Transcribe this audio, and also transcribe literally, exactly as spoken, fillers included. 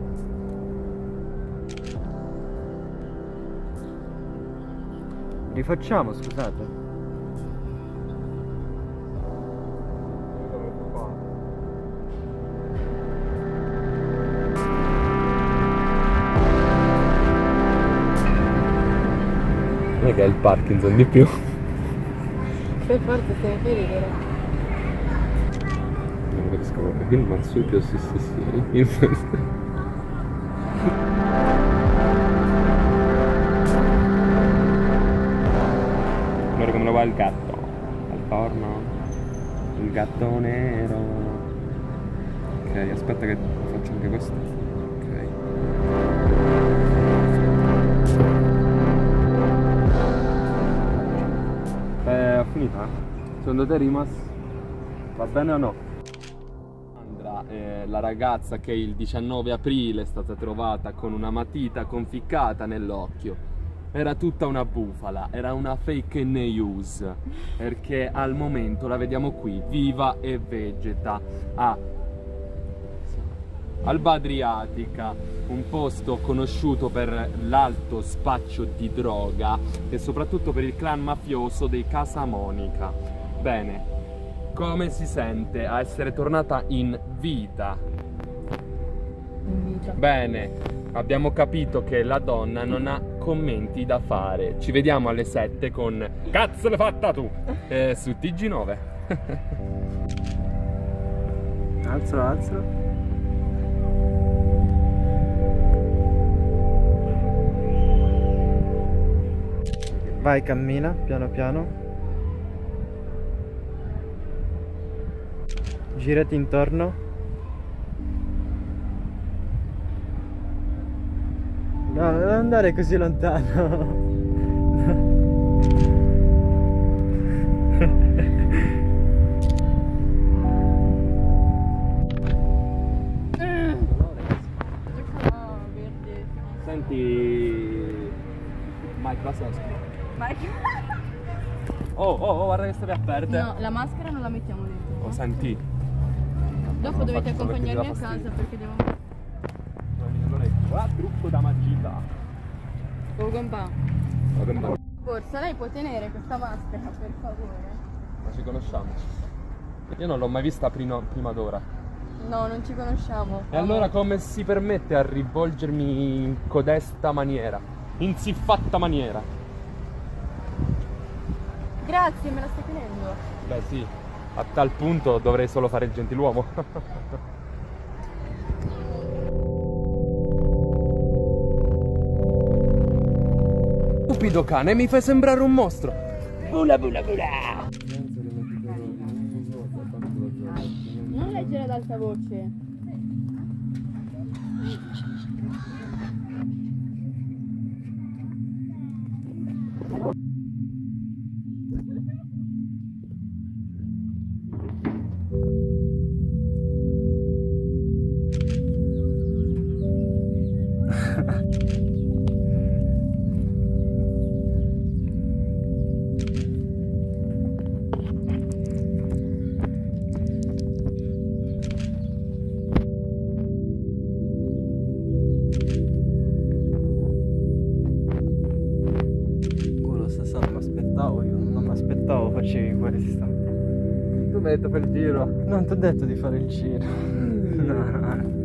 Rifacciamo, scusate. Non è che è il Parkinson di più. Per forza stai per ridere. Non capisco come filmare sui più stessi. Guarda come lo va il gatto. Al forno. Il gatto nero. Ok, aspetta che faccio anche questo. Ok. Eh, ho finita? Secondo te Rimas? Va bene o no? Sandra, eh, la ragazza che il diciannove aprile è stata trovata con una matita conficcata nell'occhio. Era tutta una bufala, era una fake news, perché al momento la vediamo qui, viva e vegeta, a Alba Adriatica, un posto conosciuto per l'alto spaccio di droga e soprattutto per il clan mafioso dei Casa Monica. Bene, come si sente a essere tornata in vita? In vita. Bene, abbiamo capito che la donna non ha commenti da fare. Ci vediamo alle sette con Cazzo l'hai fatta tu! Eh, su T G nove. Alzalo, alzalo. Vai, cammina, piano piano. Girati intorno. No, non andare così lontano. Senti Mike Wazowski. Mike. Oh, oh, oh, guarda che stavi a perdere. No, la maschera non la mettiamo dentro. Oh, senti. Dopo Non dovete faccio solo perché accompagnarmi a ti dà casa fastidio. perché devo... Ah, trucco da magia. Devo comprare. Ma come- Forza, lei può tenere questa maschera, per favore? Ma ci conosciamo? Io non l'ho mai vista prima, prima d'ora. No, non ci conosciamo. E allora come si permette a rivolgermi in codesta maniera? In siffatta maniera? Grazie, me la stai tenendo. Beh sì, a tal punto dovrei solo fare il gentiluomo. Stupido cane, mi fai sembrare un mostro. Bula bula bula. Non leggere ad alta voce. Facevi questo. Tu mi hai detto per il giro. Non ti ho detto di fare il giro. No, no.